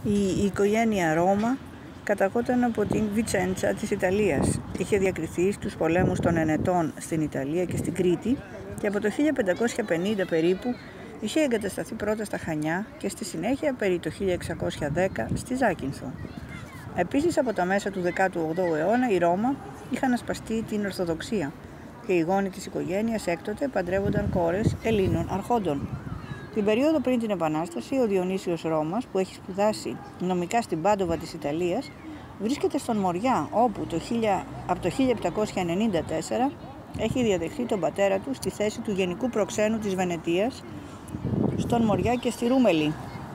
Η οικογένεια Ρώμα καταγόταν από την Βιτσέντσα της Ιταλίας. Είχε διακριθεί στους πολέμους των Ενετών στην Ιταλία και στην Κρήτη και από το 1550 περίπου είχε εγκατασταθεί πρώτα στα Χανιά και στη συνέχεια περί το 1610 στη Ζάκυνθο. Επίσης από τα μέσα του 18ου αιώνα η Ρώμα είχαν ασπαστεί την Ορθοδοξία και οι γόνοι της οικογένειας έκτοτε παντρεύονταν κόρες Ελλήνων αρχόντων. Την περίοδο πριν την Επανάσταση, ο Διονύσιος Ρώμας, που έχει σπουδάσει νομικά στην Πάντοβα της Ιταλίας, βρίσκεται στον Μοριά, όπου από το 1794 έχει διαδεχθεί τον πατέρα του στη θέση του Γενικού Προξένου της Βενετίας, στον Μοριά και στη Ρούμελη.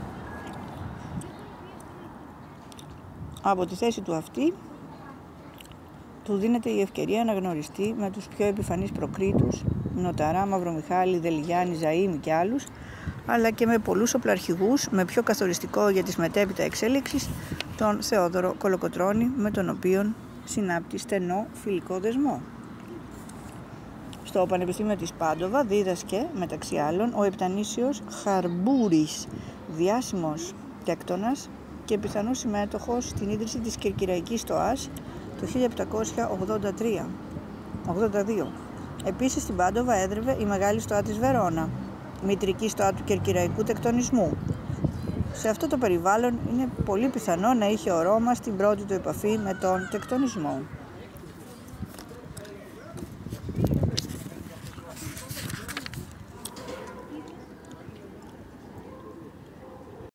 Από τη θέση του αυτή, του δίνεται η ευκαιρία να γνωριστεί με τους πιο επιφανείς προκρίτους, Νοταρά, Μαυρομιχάλη, Δελιγιάννη, Ζαΐμι και άλλους, αλλά και με πολλούς οπλαρχηγούς, με πιο καθοριστικό για τις μετέπειτα εξέλιξεις τον Θεόδωρο Κολοκοτρώνη, με τον οποίον συνάπτει στενό φιλικό δεσμό. Στο Πανεπιστήμιο της Πάντοβα δίδασκε, μεταξύ άλλων, ο Επτανήσιος Χαρμπούρης, διάσημος τέκτονας και πιθανός συμμέτοχος στην ίδρυση της Κερκυραϊκής Στοάς το 1782. Επίσης στην Πάντοβα έδρευε η Μεγάλη Στοά της Βερόνα, μητρική στοά του κερκυραϊκού τεκτονισμού. Σε αυτό το περιβάλλον είναι πολύ πιθανό να είχε ο Ρώμας την πρώτη του επαφή με τον τεκτονισμό.